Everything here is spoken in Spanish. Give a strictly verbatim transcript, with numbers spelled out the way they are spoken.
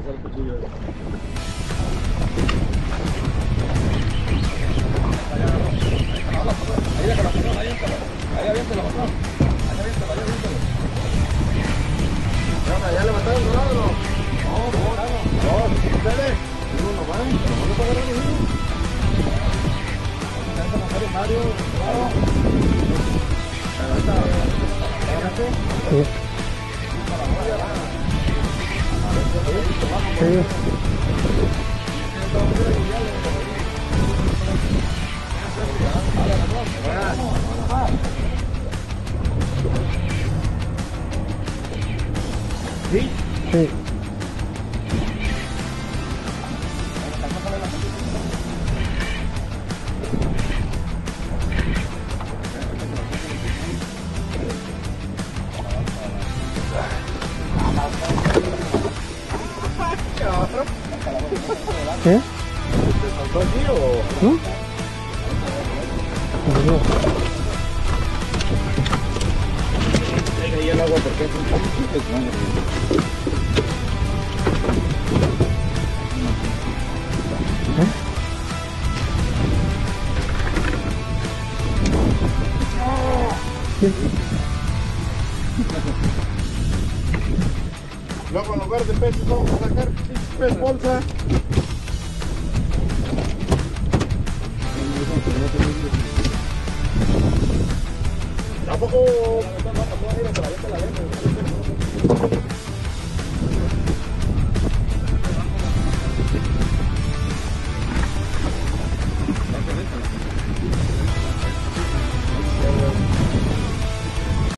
pasar el cuchillo. Ahí déjala, patrón, ahí déjala. Ahí aviéntala, patrón. Ahí aviéntala, ahí aviéntala. ¿Ya levantaron el dorado o no? No, no, no. No, ustedes. Uno nomás, nomás no pagaron ni uno. Mario, claro. Sí. Sí. ¿Sí? Sí. ¿Qué? ¿Te saltó aquí o...? ¿No? No. Deja ahí el agua porque es un poquito. ¿Qué? Luego en lugar de peces vamos a sacar pez bolsa. ¿Tampoco